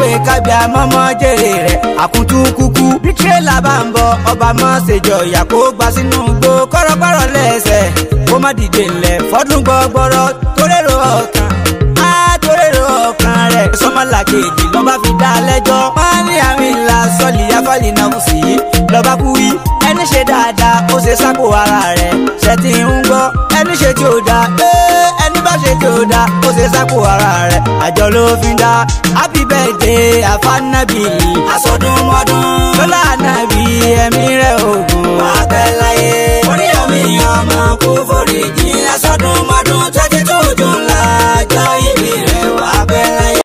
pé kábíà mọ́mọ́ jèrè rẹ̀ àkúntú kúkú bí tírélà bá ń bọ̀ ọba mọ́ ṣèjọ ìyà kó gbà sínú gbó kọ́rọ́kọ́rọ́ lẹ́sẹ̀ kó má dìde ńlẹ̀ fọ́dún gbọ́gbọ́rọ́ torérò ọkàn torérò ọkàn rẹ̀ sọmọlá kejì lọ́ba fi dá lẹ́jọ́ wọ́n ní àmì ńlá sọ́ọ̀lì afọ́lì náà kù sí lọ́ba kú wí ẹni ṣe dáadáa ó ṣe sápò ara rẹ̀ ṣe ti ń gbọ́ ẹni ṣe tí ó dá ẹni bá ṣe tí ó dá ó ṣe sápò ara rẹ̀ àjọ ló fi dá happy birthday àfáànábì àsọdún